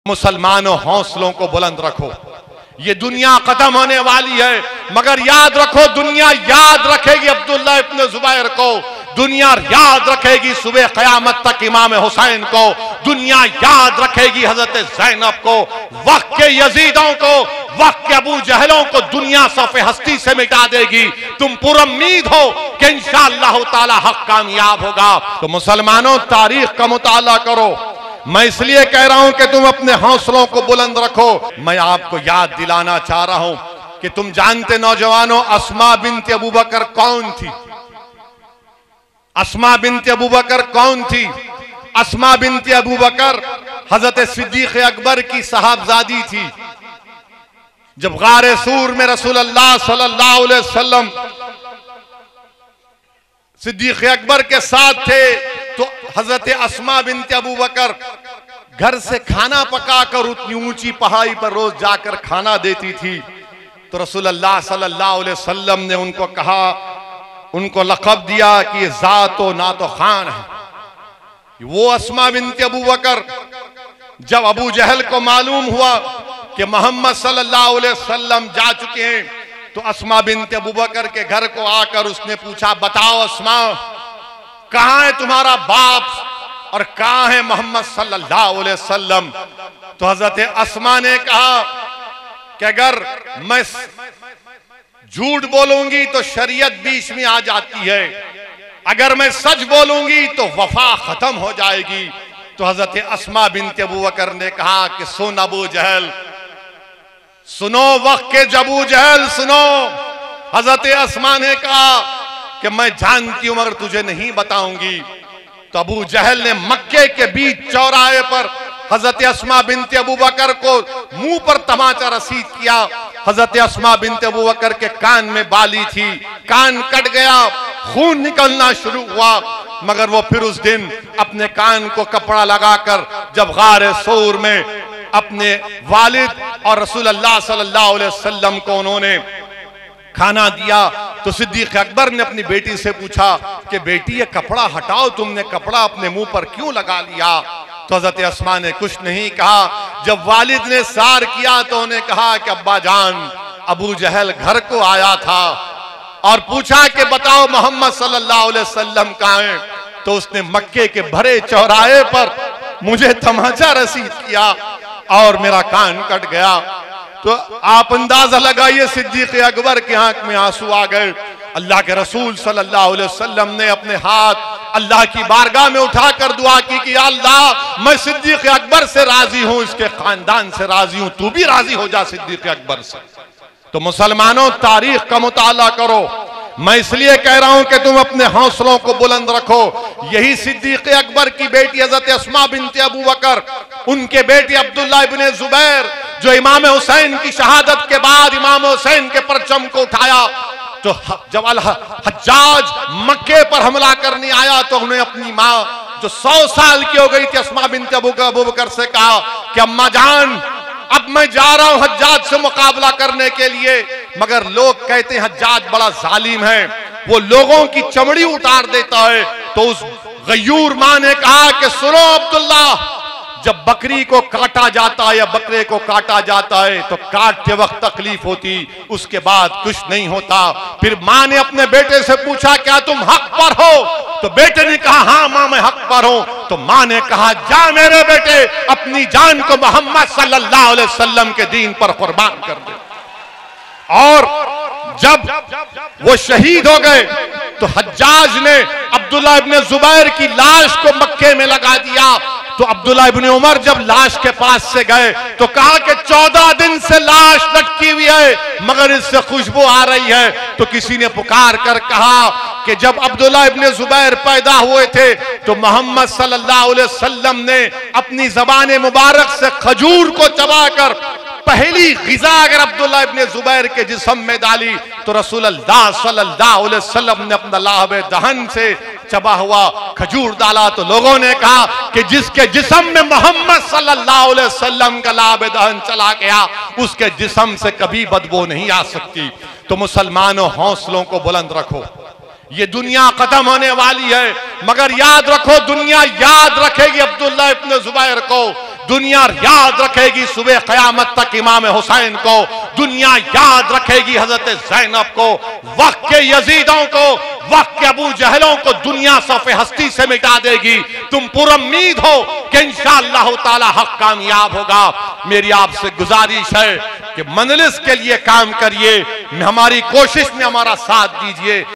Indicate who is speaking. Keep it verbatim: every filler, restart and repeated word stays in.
Speaker 1: मुसलमानों हौसलों को बुलंद रखो, ये दुनिया खत्म होने वाली है, मगर याद रखो दुनिया याद रखेगी अब्दुल्ला इब्न जुबैर को, दुनिया याद रखेगी सुबह क़यामत तक इमाम हुसैन को, दुनिया याद रखेगी हजरत ज़ैनब को, वक्त के यजीदों को, वक्त के अबू जहलों को दुनिया सफ़े हस्ती से मिटा देगी। तुम पुरउम्मीद हो कि इंशाअल्लाह ताला हक कामयाब होगा। तो मुसलमानों तारीख का मुताला करो। मैं इसलिए कह रहा हूं कि तुम अपने हौसलों को बुलंद रखो। मैं आपको याद दिलाना चाह रहा हूं कि तुम जानते नौजवानों अस्मा बिन्त अबू बकर कौन थी? अस्मा बिन्त अबू बकर कौन थी? अस्मा बिन्त अबू बकर हजरत सिद्दीक़ अकबर की साहबजादी थी। जब गारे सूर में रसूलुल्लाह सल्लल्लाहु अलैहि वसल्लम सिद्दीक़ अकबर के साथ थे तो हजरत अस्मा बिन्त अबू बकर घर से खाना पकाकर उतनी ऊंची पहाड़ी पर रोज जाकर खाना देती थी। तो रसूलुल्लाह सल्लल्लाहु अलैहि वसल्लम ने उनको कहा, उनको लक़ब दिया कि ये ज़ातो नातो खान है। वो अस्मा बिन्त अबू बकर जब अबू जहल को मालूम हुआ कि मोहम्मद सल्लल्लाहु अलैहि वसल्लम जा चुके हैं तो अस्मा बिन्त अबू बकर के घर को आकर उसने पूछा, बताओ अस्मा, कहां है तुम्हारा बाप और कहां है मोहम्मद सल्लल्लाहु अलैहि वसल्लम? तो हजरत अस्मा ने कहा कि अगर मैं झूठ बोलूंगी तो शरीयत बीच में आ जाती है, अगर मैं सच बोलूंगी तो वफा खत्म हो जाएगी। तो हजरत अस्मा बिन्त अबू बकर ने कहा कि सुन अबू जहल, सुनो वक्त के अबू जहल सुनो। हजरत अस्मा ने कहा कि मैं जानती हूं मगर तुझे नहीं बताऊंगी। तो अबू जहल ने मक्के के बीच चौराहे पर हजरत अस्मा बिन्त अबू बकर को मुंह पर तमाचा रसीद किया। हजरत अस्मा बिन्त अबू बकर के कान में बाली थी, कान कट गया, खून निकलना शुरू हुआ, मगर वो फिर उस दिन अपने कान को कपड़ा लगाकर जब गारे सूर में अपने वालिद और रसूलुल्लाह सल्लल्लाहु अलैहि वसल्लम को उन्होंने खाना दिया तो सिद्दीक़ अकबर ने अपनी बेटी से पूछा कि बेटी ये कपड़ा हटाओ, तुमने कपड़ा अपने मुंह पर क्यों लगा लिया? तो हजरत अस्मा ने कुछ नहीं कहा। जब वालिद ने सार किया तो उन्हें कहा कि अब्बा जान, अबू जहल घर को आया था और पूछा कि बताओ मोहम्मद सल्लल्लाहु अलैहि वसल्लम कहां हैं? तो उसने मक्के के भरे चौराहे पर मुझे तमाचा रसीद किया और मेरा कान कट गया। तो आप अंदाजा लगाइए सिद्दीक़ अकबर की आंख में आंसू आ गए। अल्लाह के रसूल सल्लल्लाहु अलैहि वसल्लम ने अपने हाथ अल्लाह की बारगाह में उठाकर दुआ की कि अल्लाह मैं सिद्दीक़ अकबर से राजी हूं, इसके खानदान से राजी हूं, तू भी राजी हो जा सिद्दीक़ अकबर से। तो मुसलमानों तारीख का मुताला करो। मैं इसलिए कह रहा हूं कि तुम अपने हौसलों को बुलंद रखो। यही सिद्दीक़ अकबर की बेटी हज़रत अस्मा बिन्त अबू बकर, उनके बेटे अब्दुल्ला इब्न जुबैर जो इमाम हुसैन की शहादत के बाद इमाम हुसैन के परचम को उठाया तो जब अल हज्जाज मक्के पर हमला करने आया तो उन्हें अपनी माँ जो सौ साल की हो गई थी अस्मा बिन्त अबू बकर से कहा कि अम्मा जान, अब मैं जा रहा हूं हज्जाज से मुकाबला करने के लिए, मगर लोग कहते हैं हज्जाज बड़ा जालिम है, वो लोगों की चमड़ी उतार देता है। तो उस गयूर मां ने कहा कि सुनो अब्दुल्ला, जब बकरी को काटा जाता है या बकरे को काटा जाता है तो काटते वक्त तकलीफ होती, उसके बाद कुछ नहीं होता। फिर मां ने अपने बेटे से पूछा क्या तुम हक पर हो? तो बेटे ने कहा हाँ मां मैं हक पर हूं। तो मां ने कहा जा मेरे बेटे, अपनी जान को मोहम्मद सल्लल्लाहु अलैहि वसल्लम के दीन पर कुर्बान कर दे। और जब वो शहीद हो गए तो हज्जाज ने अब्दुल्ला इब्न जुबैर की लाश को मक्के में लगा दिया। तो अब्दुल्ला इब्न उमर जब लाश के पास से गए तो कहा कि चौदह दिन से लाश लटकी हुई है मगर इससे खुशबू आ रही है। तो किसी ने पुकार कर कहा कि जब अब्दुल्ला इब्न जुबैर पैदा हुए थे तो मोहम्मद सल्लल्लाहु अलैहि वसल्लम ने अपनी ज़बान मुबारक से खजूर को चबाकर पहली ग़िज़ा अगर अब्दुल्ला इब्न जुबैर के जिस्म में डाली तो रसूलुल्लाह सल्लल्लाहु अलैहि वसल्लम ने अपना लाहब दहन से चबा हुआ खजूर डाला। तो लोगों ने कहा कि जिसके जिस्म में मोहम्मद सल्लल्लाहु अलैहि वसल्लम का लाहब दहन चला गया उसके जिस्म से कभी बदबू नहीं आ सकती। तो मुसलमानों हौसलों को बुलंद रखो। ये दुनिया खत्म होने वाली है मगर याद रखो दुनिया याद रखेगी अब्दुल्ला इब्न जुबैर को, दुनिया याद रखेगी सुबह क़यामत तक इमाम हुसैन को, दुनिया याद रखेगी हजरत ज़ैनब को, वक्त के यजीदों को, वक्त के अबू जहलों को दुनिया सफ़े हस्ती से मिटा देगी। तुम पुरुम्मीद हो कि इंशाअल्लाह ताला हक कामयाब होगा। मेरी आपसे गुजारिश है कि मंजिल के लिए काम करिए, हमारी कोशिश में हमारा साथ दीजिए।